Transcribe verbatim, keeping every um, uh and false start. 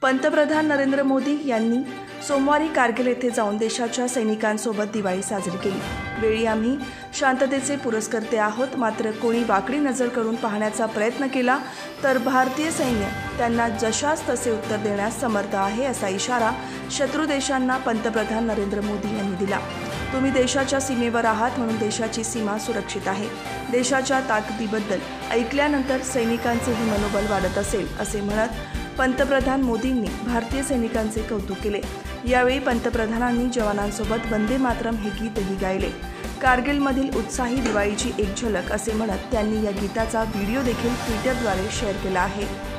पंतप्रधान नरेंद्र मोदी यांनी सोमवारी कारगिल येथे जाऊन देशाच्या सैनिकांसोबत दिवाळी साजरी केली। वेळी आम्ही शांततेचे पुरस्कर्ते आहोत, मात्र कोणी वाकडी नजर करून पाहण्याचा प्रयत्न केला तर भारतीय सैन्य त्यांना जशास तसे उत्तर देण्यास समर्थ आहे, असा इशारा शत्रू देशांना पंतप्रधान नरेंद्र मोदी यांनी दिला। तुम्ही देशाच्या सीमेवर आहात म्हणून देशाची सीमा सुरक्षित आहे। देशाच्या ताकदीबद्दल ऐकल्यानंतर सैनिकांचेही मनोबल वाढत असेल, असे म्हणत पंतप्रधान मोदींनी भारतीय सैनिकांचे कौतुक केले। यावेळी पंतप्रधानांनी जवानांसोबत वंदे मातरम हे गीतही गायले। कारगिलमधील उत्साही दिवाळीची एक झलक असे म्हणत त्यांनी या गीताचा व्हिडिओ देखील ट्विटरद्वारे शेअर केला आहे।